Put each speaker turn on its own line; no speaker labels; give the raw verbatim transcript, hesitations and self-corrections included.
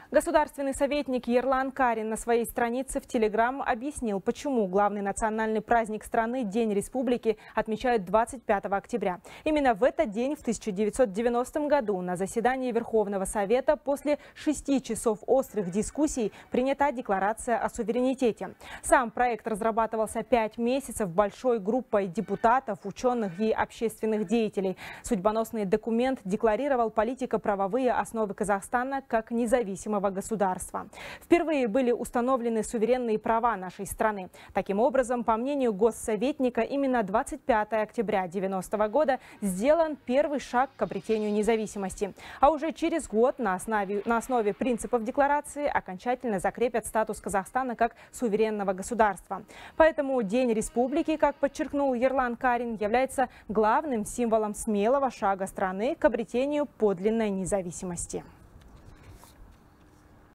Государственный советник Ерлан Карин на своей странице в Телеграм объяснил, почему главный национальный праздник страны – День Республики отмечают двадцать пятого октября. Именно в этот день в тысяча девятьсот девяностом году на заседании Верховного Совета после шести часов острых дискуссий принята Декларация о суверенитете. Сам проект разрабатывался пять месяцев большой группой депутатов, ученых и общественных деятелей. Судьбоносный документ декларировал политико-правовые основы Казахстана как независимого государства. Впервые были установлены суверенные права нашей страны. Таким образом, по мнению госсоветника, именно двадцать пятого октября девяностого года сделан первый шаг к обретению независимости. А уже через год на основе, на основе принципов декларации окончательно закрепят статус Казахстана как суверенного государства. Поэтому День Республики, как подчеркнул Ерлан Карин, является главным символом смелого шага страны к обретению подлинной независимости.